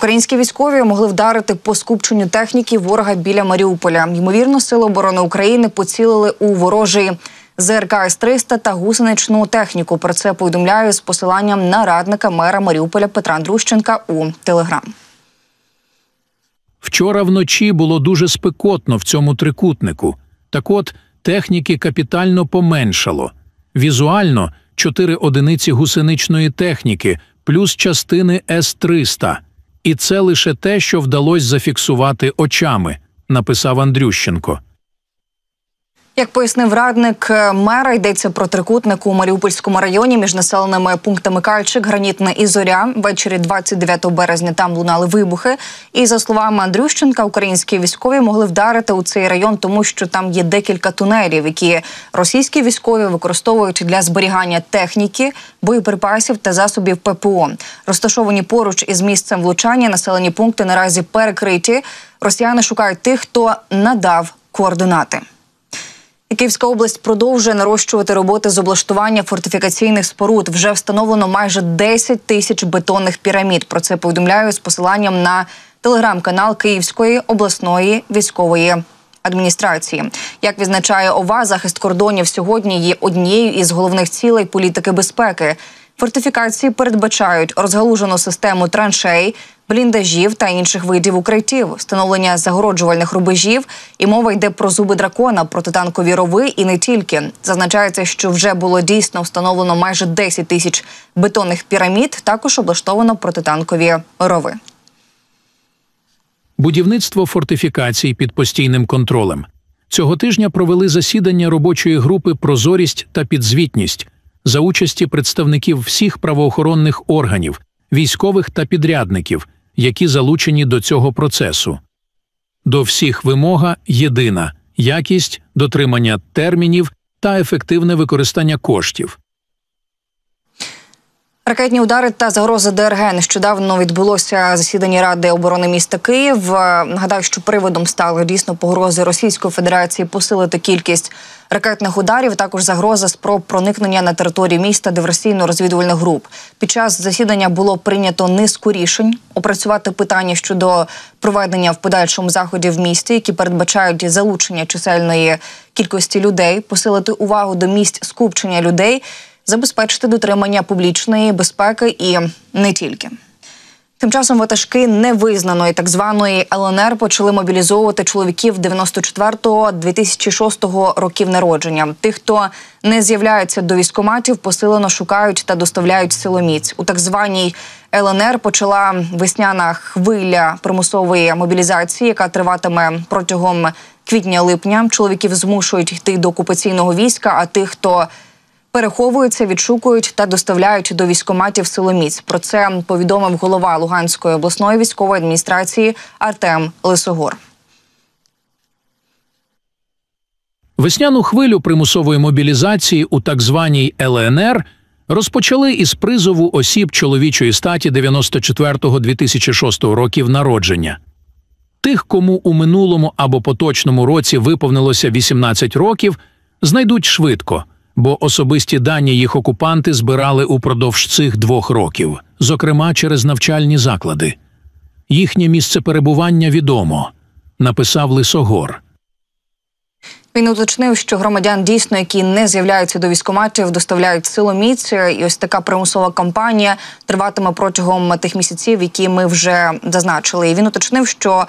Українські військові могли вдарити по скупченню техніки ворога біля Маріуполя. Ймовірно, Сили оборони України поцілили у ворожий ЗРК С-300 та гусеничну техніку. Про це повідомляю з посиланням на радника мера Маріуполя Петра Андрющенка у Телеграм. Вчора вночі було дуже спекотно в цьому трикутнику. Так от, техніки капітально поменшало. Візуально 4 одиниці гусеничної техніки плюс частини С-300. І це лише те, що вдалося зафіксувати очами, написав Андрющенко. Як пояснив радник мера, йдеться про трикутник у Маріупольському районі між населеними пунктами Кальчик, Гранітне і Зоря. Ввечері 29 березня там лунали вибухи. І, за словами Андрющенка, українські військові могли вдарити у цей район, тому що там є декілька тунелів, які російські військові використовують для зберігання техніки, боєприпасів та засобів ППО. Розташовані поруч із місцем влучання населені пункти наразі перекриті. Росіяни шукають тих, хто надав координати. Київська область продовжує нарощувати роботи з облаштування фортифікаційних споруд. Вже встановлено майже 10 тисяч бетонних пірамід. Про це повідомляю з посиланням на телеграм-канал Київської обласної військової адміністрації. Як відзначає ОВА, захист кордонів сьогодні є однією із головних цілей політики безпеки. Фортифікації передбачають розгалужену систему траншей, бліндажів та інших видів укриттів, встановлення загороджувальних рубежів, і мова йде про зуби дракона, протитанкові рови і не тільки. Зазначається, що вже було дійсно встановлено майже 10 тисяч бетонних пірамід, також облаштовано протитанкові рови. Будівництво фортифікацій під постійним контролем. Цього тижня провели засідання робочої групи «Прозорість та підзвітність» за участі представників всіх правоохоронних органів, військових та підрядників, які залучені до цього процесу. До всіх вимога єдина – якість, дотримання термінів та ефективне використання коштів. Ракетні удари та загрози ДРГ. Нещодавно відбулося засідання Ради оборони міста Київ. Нагадаю, що приводом стали дійсно погрози Російської Федерації посилити кількість ракетних ударів, також загроза спроб проникнення на територію міста диверсійно-розвідувальних груп. Під час засідання було прийнято низку рішень опрацювати питання щодо проведення в подальшому заходів в місті, які передбачають залучення чисельної кількості людей, посилити увагу до місць скупчення людей, забезпечити дотримання публічної безпеки і не тільки. Тим часом ватажки невизнаної так званої ЛНР почали мобілізовувати чоловіків 94-2006 років народження. Тих, хто не з'являється до військкоматів, посилено шукають та доставляють силоміць. У так званій ЛНР почала весняна хвиля примусової мобілізації, яка триватиме протягом квітня-липня. Чоловіків змушують йти до окупаційного війська, а тих, хто переховуються, відшукують та доставляють до військкоматів силоміць. Про це повідомив голова Луганської обласної військової адміністрації Артем Лисогор. Весняну хвилю примусової мобілізації у так званій ЛНР розпочали із призову осіб чоловічої статі 94-2006 років народження. Тих, кому у минулому або поточному році виповнилося 18 років, знайдуть швидко, бо особисті дані їх окупанти збирали упродовж цих 2 років, зокрема через навчальні заклади. Їхнє місце перебування відомо, написав Лисогор. Він уточнив, що громадян дійсно, які не з'являються до військкоматів, доставляють силоміць. І ось така примусова кампанія триватиме протягом тих місяців, які ми вже зазначили. І він уточнив, що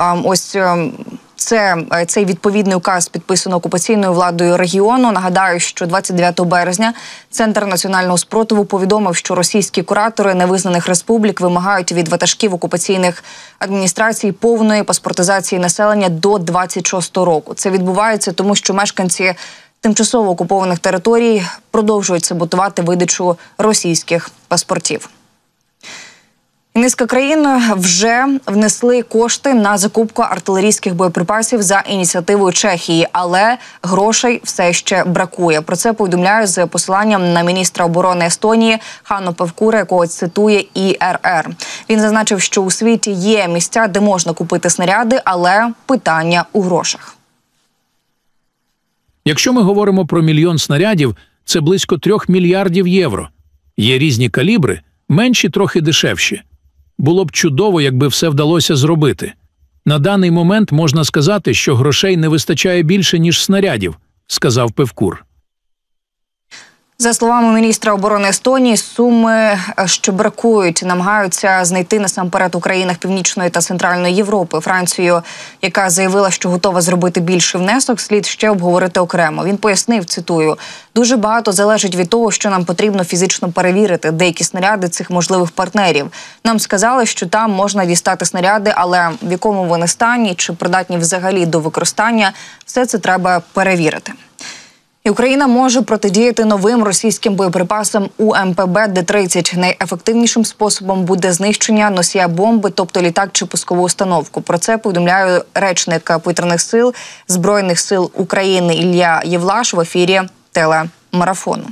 цей відповідний указ підписано окупаційною владою регіону. Нагадаю, що 29 березня Центр національного спротиву повідомив, що російські куратори невизнаних республік вимагають від ватажків окупаційних адміністрацій повної паспортизації населення до 26 року. Це відбувається тому, що мешканці тимчасово окупованих територій продовжують саботувати видачу російських паспортів. Низка країн вже внесли кошти на закупку артилерійських боєприпасів за ініціативою Чехії, але грошей все ще бракує. Про це повідомляю з посиланням на міністра оборони Естонії Ханну Певкура, якого цитує ІРР. Він зазначив, що у світі є місця, де можна купити снаряди, але питання у грошах. Якщо ми говоримо про 1 мільйон снарядів, це близько 3 мільярдів євро. Є різні калібри, менші трохи дешевші. Було б чудово, якби все вдалося зробити. На даний момент можна сказати, що грошей не вистачає більше, ніж снарядів, сказав Певкур. За словами міністра оборони Естонії, суми, що бракують, намагаються знайти насамперед у країнах Північної та Центральної Європи. Францію, яка заявила, що готова зробити більший внесок, слід ще обговорити окремо. Він пояснив, цитую, «Дуже багато залежить від того, що нам потрібно фізично перевірити деякі снаряди цих можливих партнерів. Нам сказали, що там можна дістати снаряди, але в якому вони стані, чи придатні взагалі до використання, все це треба перевірити». І Україна може протидіяти новим російським боєприпасам УМПБ-Д-30. Найефективнішим способом буде знищення носія бомби, тобто літак чи пускову установку. Про це повідомляє речник повітряних сил Збройних сил України Ілля Євлаш в ефірі телемарафону.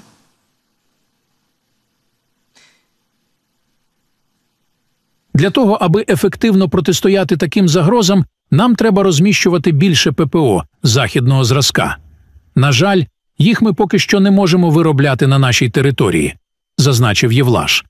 Для того, аби ефективно протистояти таким загрозам, нам треба розміщувати більше ППО західного зразка. На жаль, їх ми поки що не можемо виробляти на нашій території, зазначив Євлаш.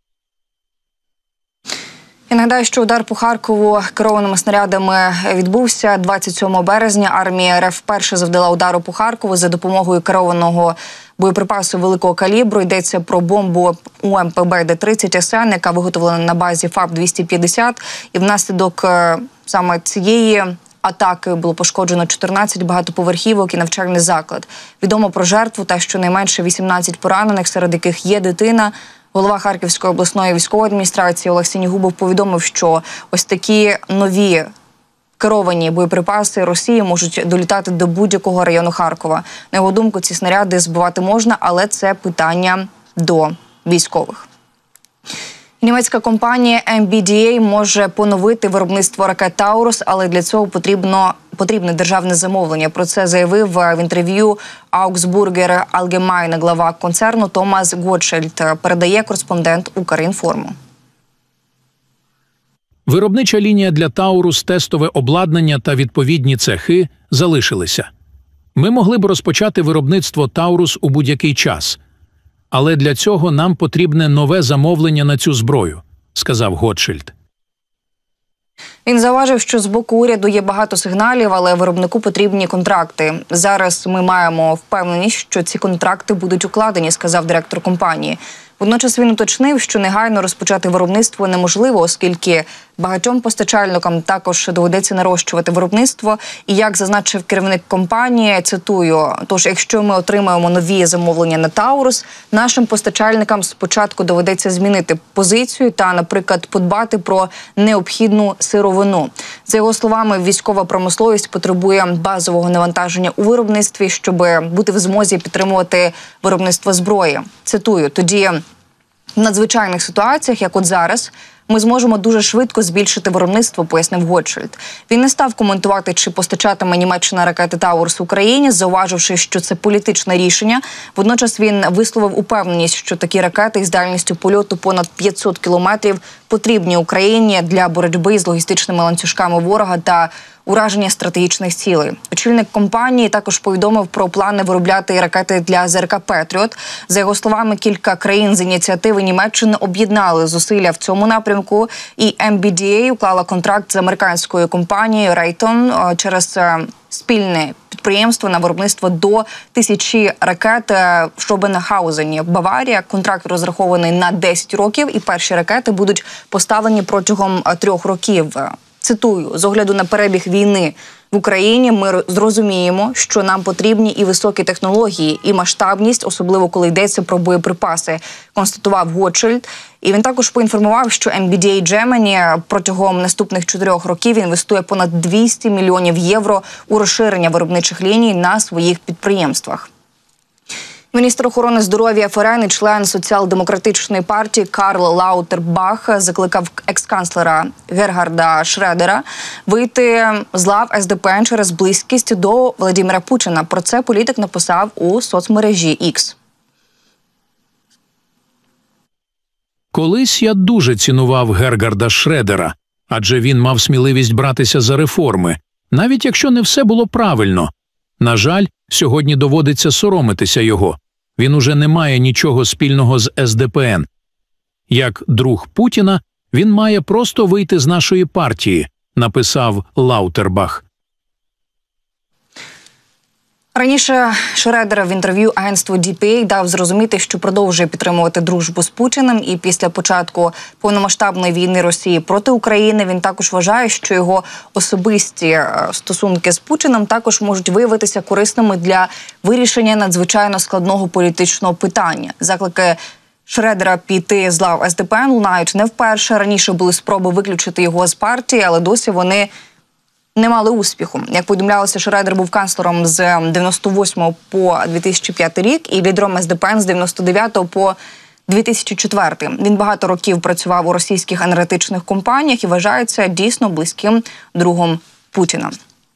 Я нагадаю, що удар по Харкову керованими снарядами відбувся 27 березня. Армія РФ вперше завдала удару по Харкову за допомогою керованого боєприпасу великого калібру. Йдеться про бомбу УМПБ-Д-30 СН, яка виготовлена на базі ФАБ-250. І внаслідок саме цієї атаки було пошкоджено 14 багатоповерхівок і навчальний заклад. Відомо про жертву та щонайменше 18 поранених, серед яких є дитина. Голова Харківської обласної військової адміністрації Олег Сінігубов повідомив, що ось такі нові керовані боєприпаси Росії можуть долітати до будь-якого району Харкова. На його думку, ці снаряди збивати можна, але це питання до військових. Німецька компанія MBDA може поновити виробництво ракет «Таурус», але для цього потрібне державне замовлення. Про це заявив в інтерв'ю Augsburger Allgemeine глава концерну Томас Готшельд, передає кореспондент Укрінформу. Виробнича лінія для «Таурус», тестове обладнання та відповідні цехи залишилися. Ми могли б розпочати виробництво «Таурус» у будь-який час. Але для цього нам потрібне нове замовлення на цю зброю, сказав Готшельд. Він зауважив, що з боку уряду є багато сигналів, але виробнику потрібні контракти. Зараз ми маємо впевненість, що ці контракти будуть укладені, сказав директор компанії. Водночас він уточнив, що негайно розпочати виробництво неможливо, оскільки багатьом постачальникам також доведеться нарощувати виробництво. І як зазначив керівник компанії, цитую, «Тож, якщо ми отримаємо нові замовлення на «Таурус», нашим постачальникам спочатку доведеться змінити позицію та, наприклад, подбати про необхідну сировину». За його словами, військова промисловість потребує базового навантаження у виробництві, щоб бути в змозі підтримувати виробництво зброї. Цитую, «Тоді в надзвичайних ситуаціях, як от зараз, ми зможемо дуже швидко збільшити виробництво», пояснив Готшельд. Він не став коментувати, чи постачатиме Німеччина ракети «Таурус» Україні, зауваживши, що це політичне рішення. Водночас він висловив упевненість, що такі ракети із дальністю польоту понад 500 кілометрів потрібні Україні для боротьби з логістичними ланцюжками ворога та ураження стратегічних цілей. Очільник компанії також повідомив про плани виробляти ракети для ЗРК «Петріот». За його словами, кілька країн з ініціативи Німеччини об'єднали зусилля в цьому напрямку, і MBDA уклала контракт з американською компанією Raytheon через спільне підприємство на виробництво до 1000 ракет в Шобенхаузені, Баварія. Контракт розрахований на 10 років, і перші ракети будуть поставлені протягом 3 років. Цитую, «З огляду на перебіг війни в Україні ми зрозуміємо, що нам потрібні і високі технології, і масштабність, особливо коли йдеться про боєприпаси», констатував Готшельд. І він також поінформував, що MBDA Germany протягом наступних 4 років інвестує понад 200 мільйонів євро у розширення виробничих ліній на своїх підприємствах. Міністр охорони здоров'я ФРН і член соціал-демократичної партії Карл Лаутербах закликав екс-канцлера Гергарда Шредера вийти з лав СДПН через близькість до Владимира Путіна. Про це політик написав у соцмережі X. Колись я дуже цінував Гергарда Шредера, адже він мав сміливість братися за реформи, навіть якщо не все було правильно. На жаль, сьогодні доводиться соромитися його. Він уже не має нічого спільного з СДПН. Як друг Путіна, Він має просто вийти з нашої партії, написав Лаутербах. Раніше Шредер в інтерв'ю агентству DPA дав зрозуміти, що продовжує підтримувати дружбу з Путіним, і після початку повномасштабної війни Росії проти України він також вважає, що його особисті стосунки з Путіним також можуть виявитися корисними для вирішення надзвичайно складного політичного питання. Заклики Шредера піти з лав СДПН лунають не вперше. Раніше були спроби виключити його з партії, але досі вони не мали успіху. Як повідомлялося, Шредер був канцлером з 98 по 2005 рік і лідером СДПН з 99 по 2004. Він багато років працював у російських енергетичних компаніях і вважається дійсно близьким другом Путіна.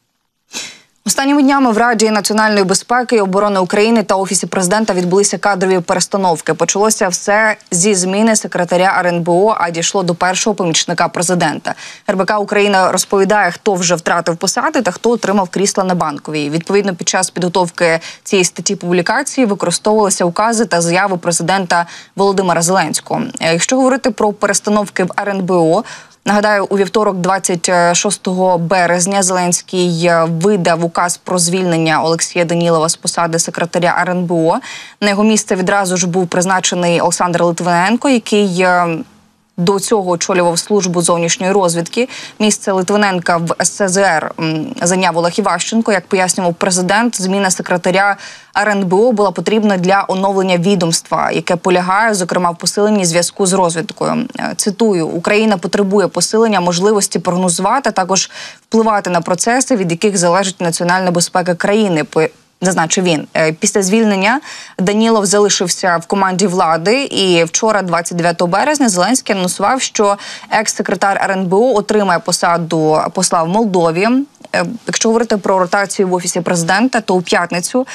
Останніми днями в Раді національної безпеки і оборони України та Офісі президента відбулися кадрові перестановки. Почалося все зі зміни секретаря РНБО, а дійшло до першого помічника президента. РБК Україна розповідає, хто вже втратив посади та хто отримав крісла на Банковій. Відповідно, під час підготовки цієї статті публікації використовувалися укази та заяви президента Володимира Зеленського. Якщо говорити про перестановки в РНБО, нагадаю, у вівторок, 26 березня, Зеленський видав указ про звільнення Олексія Данілова з посади секретаря РНБО. На його місце відразу ж був призначений Олександр Литвиненко, який до цього очолював службу зовнішньої розвідки. Місце Литвиненка в СЦЗР зайняв Олег Іващенко. Як пояснював президент, зміна секретаря РНБО була потрібна для оновлення відомства, яке полягає, зокрема, в посиленні зв'язку з розвідкою. Цитую: «Україна потребує посилення можливості прогнозувати, також впливати на процеси, від яких залежить національна безпека країни», зазначив він. Після звільнення Данілов залишився в команді влади, і вчора, 29 березня, Зеленський анонсував, що екс-секретар РНБО отримає посаду посла в Молдові. Якщо говорити про ротацію в Офісі президента, то у п'ятницю,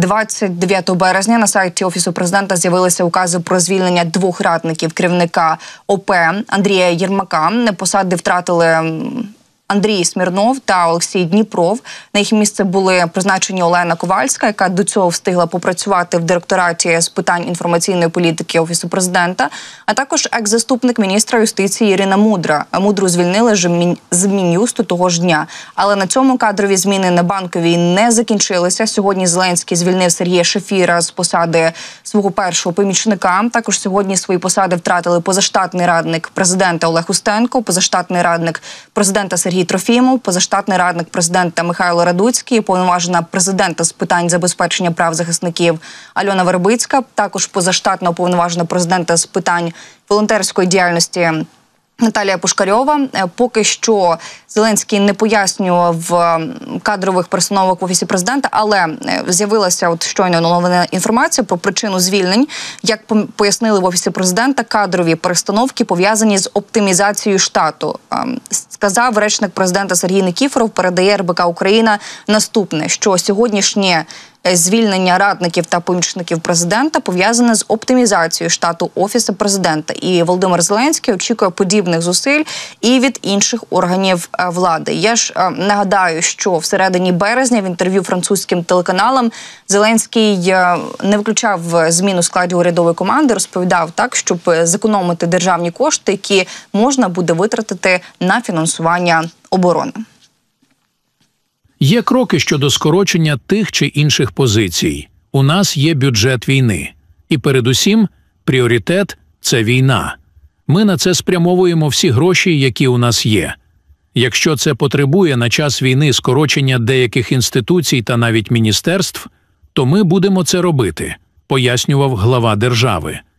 29 березня, на сайті Офісу президента з'явилися укази про звільнення 2 радників керівника ОП Андрія Єрмака. Посади втратили Андрій Смірнов та Олексій Дніпров. На їх місце були призначені Олена Ковальська, яка до цього встигла попрацювати в директораті з питань інформаційної політики Офісу президента, а також екс-заступник міністра юстиції Ірина Мудра. Мудру звільнили з Мін'юсту того ж дня. Але на цьому кадрові зміни на Банковій не закінчилися. Сьогодні Зеленський звільнив Сергія Шефіра з посади свого першого помічника. Також сьогодні свої посади втратили позаштатний радник президента Олег Устенко, позаштатний радник президента Сергій Трофімов, позаштатний радник президента Михайло Радуцький, повноважена президента з питань забезпечення прав захисників Альона Вербицька, також позаштатна уповноважена президента з питань волонтерської діяльності Наталія Пушкарьова. Поки що Зеленський не пояснював кадрових перестановок в Офісі президента, але з'явилася от щойно оновлена інформація про причину звільнень. Як пояснили в Офісі президента, кадрові перестановки пов'язані з оптимізацією штату. Сказав речник президента Сергій Никіфоров, передає РБК Україна наступне, що сьогоднішнє звільнення радників та помічників президента пов'язане з оптимізацією штату Офісу президента. І Володимир Зеленський очікує подібних зусиль і від інших органів влади. Я ж нагадаю, що в середині березня в інтерв'ю французьким телеканалам Зеленський не виключав змін у складі урядової команди, розповідав так, щоб зекономити державні кошти, які можна буде витратити на фінансування оборони. Є кроки щодо скорочення тих чи інших позицій. У нас є бюджет війни. І передусім, пріоритет – це війна. Ми на це спрямовуємо всі гроші, які у нас є. Якщо це потребує на час війни скорочення деяких інституцій та навіть міністерств, то ми будемо це робити, пояснював глава держави.